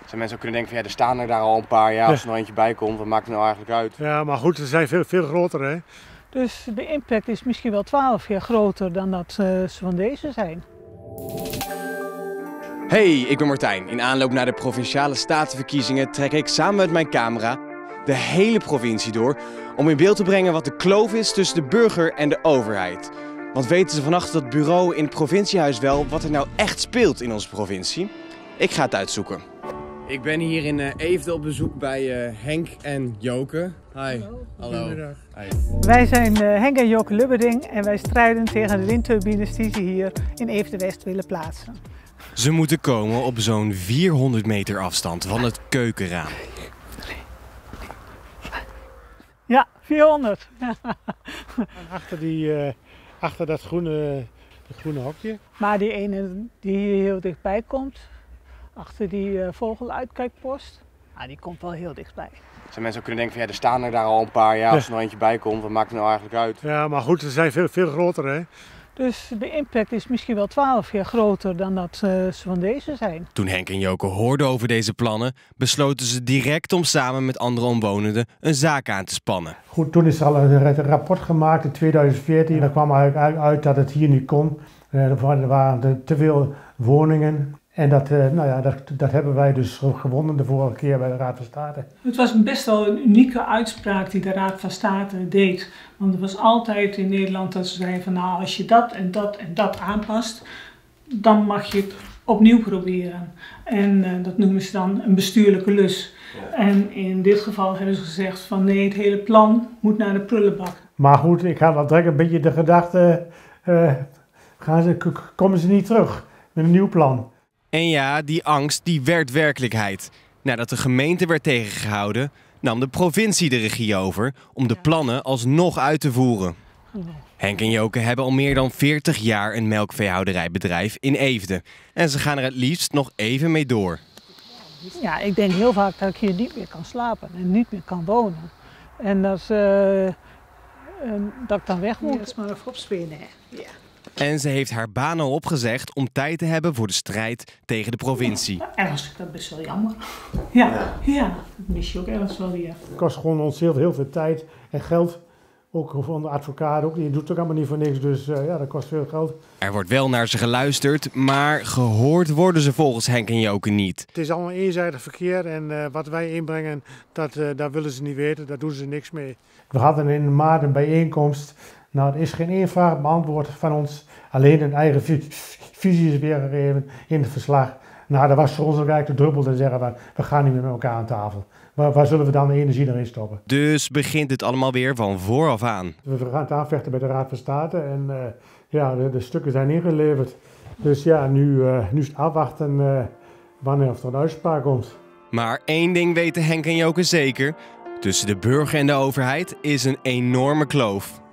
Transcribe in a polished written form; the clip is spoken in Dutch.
Zijn mensen ook kunnen denken van ja, er staan er daar al een paar jaar, als er nog eentje bij komt, wat maakt het nou eigenlijk uit? Ja, maar goed, ze zijn veel groter, hè. Dus de impact is misschien wel 12 keer groter dan dat ze van deze zijn. Hey, ik ben Martijn. In aanloop naar de Provinciale Statenverkiezingen trek ik samen met mijn camera de hele provincie door om in beeld te brengen wat de kloof is tussen de burger en de overheid. Want weten ze vannacht dat bureau in het provinciehuis wel wat er nou echt speelt in onze provincie? Ik ga het uitzoeken. Ik ben hier in Eefde op bezoek bij Henk en Joke. Hi. Hallo. Goedemiddag. Hi. Wij zijn Henk en Joke Lubberding en wij strijden tegen de windturbines die ze hier in Eefde-West willen plaatsen. Ze moeten komen op zo'n 400 meter afstand van het keukenraam. Ja, 400. Achter dat groene hokje. Maar die ene die hier heel dichtbij komt, achter die vogeluitkijkpost, die komt wel heel dichtbij. Zijn mensen ook kunnen denken van ja, er staan er daar al een paar jaar, als er nog eentje bij komt, wat maakt het nou eigenlijk uit? Ja, maar goed, ze zijn veel groter, hè. Dus de impact is misschien wel 12 keer groter dan dat ze van deze zijn. Toen Henk en Joke hoorden over deze plannen, besloten ze direct om samen met andere omwonenden een zaak aan te spannen. Goed, toen is er al een rapport gemaakt in 2014. Daar kwam eigenlijk uit dat het hier niet kon. Er waren te veel woningen. En dat hebben wij dus gewonnen de vorige keer bij de Raad van State. Het was best wel een unieke uitspraak die de Raad van State deed. Want er was altijd in Nederland dat ze zeiden van nou, als je dat en dat en dat aanpast, dan mag je het opnieuw proberen. En dat noemen ze dan een bestuurlijke lus. Ja. En in dit geval hebben ze gezegd van nee, het hele plan moet naar de prullenbak. Maar goed, ik had al direct een beetje de gedachte, komen ze niet terug met een nieuw plan? En ja, die angst die werd werkelijkheid. Nadat de gemeente werd tegengehouden, nam de provincie de regie over om de plannen alsnog uit te voeren. Henk en Joke hebben al meer dan 40 jaar een melkveehouderijbedrijf in Eefde. En ze gaan er het liefst nog even mee door. Ja, ik denk heel vaak dat ik hier niet meer kan slapen en niet meer kan wonen. En dat ik dan weg moet. Dat is maar even opspinnen. Ja. En ze heeft haar baan al opgezegd om tijd te hebben voor de strijd tegen de provincie. Ergens vind ik dat best wel jammer. Ja, dat mis je ook ergens wel weer. Het kost gewoon ons heel veel tijd en geld. Ook van de advocaat, ook. Die doet het ook allemaal niet voor niks, dus dat kost veel geld. Er wordt wel naar ze geluisterd, maar gehoord worden ze volgens Henk en Joke niet. Het is allemaal eenzijdig verkeer en wat wij inbrengen, dat willen ze niet weten, daar doen ze niks mee. We hadden in maart een bijeenkomst. Nou, er is geen één vraag beantwoord van ons. Alleen een eigen visie is weergegeven in het verslag. Nou, dat was voor ons ook eigenlijk de druppel te zeggen, we gaan niet meer met elkaar aan tafel. Waar zullen we dan de energie erin stoppen? Dus begint het allemaal weer van vooraf aan. We gaan het aanvechten bij de Raad van State en de stukken zijn ingeleverd. Dus ja, nu is het afwachten wanneer er een uitspraak komt. Maar één ding weten Henk en Joke zeker. Tussen de burger en de overheid is een enorme kloof.